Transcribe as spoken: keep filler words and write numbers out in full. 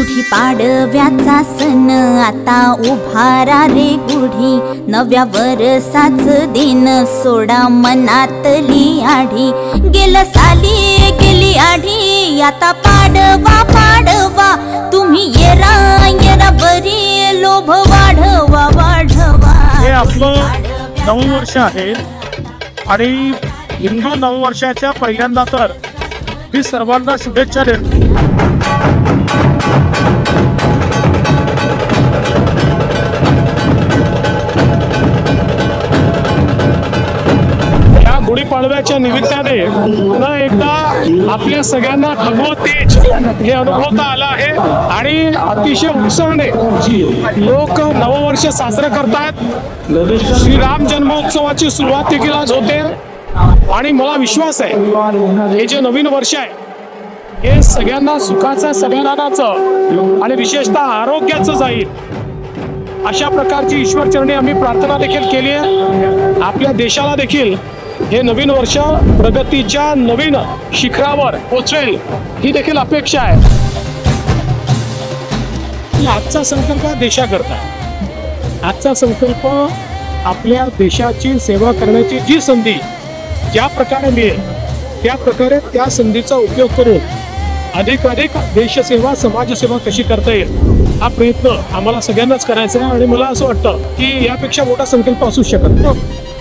गुढी पाडव्याचा सण आता उभारा रे गुढी, नव्या वर्षाच दिन सोडा मनातली आढी। गेलं साली गेली आढी आता पाडवा पाडवा, तुम्ही येरा येरा बरी लोभ वाढवा वाढवा। हे आपलं नववर्ष आहे आणि हिंदू नववर्षाच्या पहिल्यांदा तर मी सर्वांना शुभेच्छा देतो। या गुढीपाडव्याच्या निमित्ताने पुन्हा एकदा आपल्या सगळ्यांना भगवत तेज हे अनुभवता आलं आहे आणि अतिशय उत्साहाने लोक नववर्ष साजरं करतात। श्रीराम जन्मोत्सवाची सुरुवात देखील आज होते आणि मला विश्वास आहे हे जे नवीन वर्ष आहे हे सगळ्यांना सुखाचं समाधानाचं आणि विशेषतः आरोग्याचं जाईल अशा प्रकारची ईश्वरचरणी आम्ही प्रार्थना देखील केली आहे। आपल्या देशाला देखील हे नवीन वर्ष प्रगतीच्या नवीन शिखरावर पोचवेल ही देखील अपेक्षा आहे। आजचा संकल्प देशाकरता, आजचा संकल्प आपल्या देशाची सेवा करण्याची जी संधी ज्या प्रकारे मिळेल त्या प्रकारे त्या संधीचा उपयोग करून अधिकाधिक देशसेवा समाजसेवा कशी करता येईल हा प्रयत्न आम्हाला सगळ्यांनाच करायचा आहे। आणि मला असं वाटतं की यापेक्षा मोठा संकल्प असू शकत नाही।